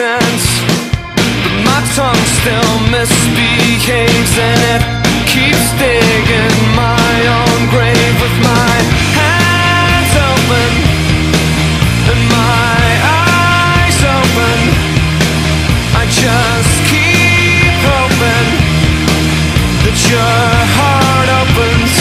sense, but my tongue still misbehaves, and it keeps digging my own grave with my hands open and my eyes open. I just keep hoping that your heart opens.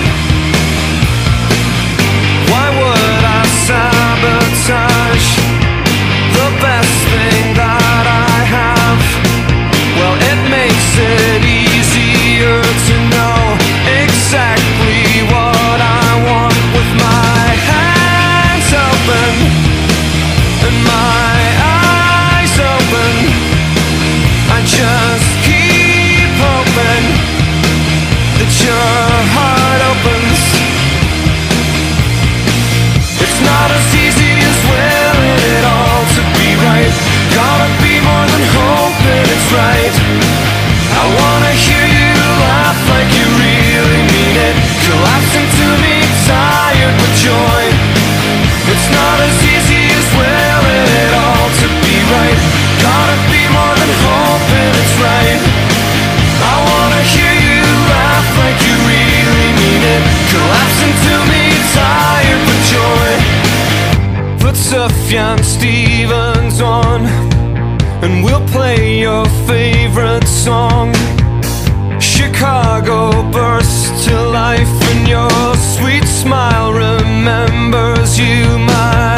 Why would I sabotage the best thing that I have? Well, it makes it easier to know exactly what I want with my hands open and my eyes open. I just keep hoping that your heart opens. It's not as easy as willing it all to be right. Gotta be more than hoping it's right. I wanna hear you laugh like you really mean it, collapsing to me tired with joy. It's not as easy as willing it all to be right. Gotta be more than hoping it's right. I wanna hear you laugh like you really mean it, collapsing to me tired with joy. Put Sufjan Stevens on, and we'll play your favorite song. Chicago bursts to life, and your sweet smile remembers you, my